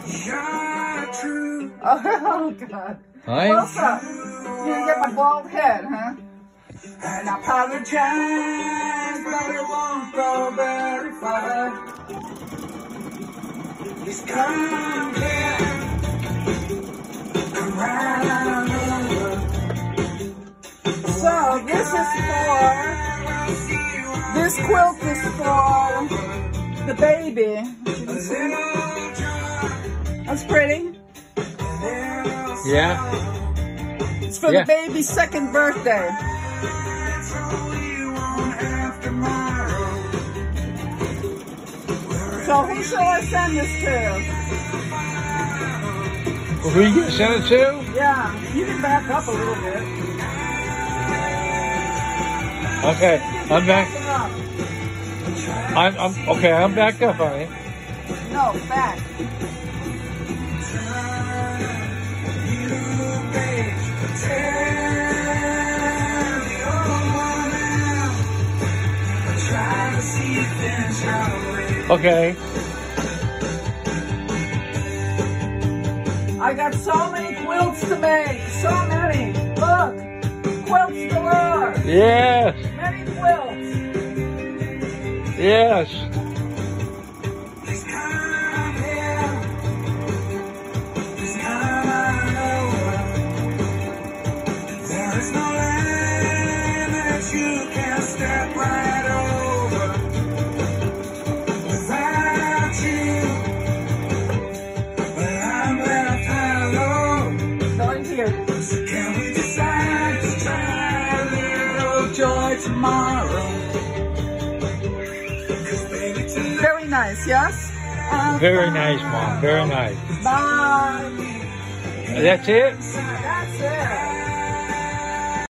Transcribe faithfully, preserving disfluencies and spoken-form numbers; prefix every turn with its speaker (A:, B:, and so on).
A: Oh, God.
B: Hi.
A: What's up? You didn't get my bald head, huh? And I apologize, but it won't go very far. It's come here, around over. So this is for, this quilt is for the baby. That's pretty.
B: Yeah.
A: It's for
B: yeah.
A: the baby's second birthday. So who shall I send this to?
B: Who you gonna send it to?
A: Yeah, you can back up a little bit.
B: Okay, I'm back. I'm, I'm okay. I'm backed up, honey.
A: No, back.
B: Okay.
A: I got so many quilts to make. So many. Look. Quilts galore.
B: Yes.
A: Many quilts.
B: Yes.
A: There is no land that you can step right over without you. But I'm left alone. Going here. So can we decide to try a little joy tomorrow? Very nice, yes? Uh,
B: Very nice, Mom. Very nice.
A: Bye.
B: That's it?
A: That's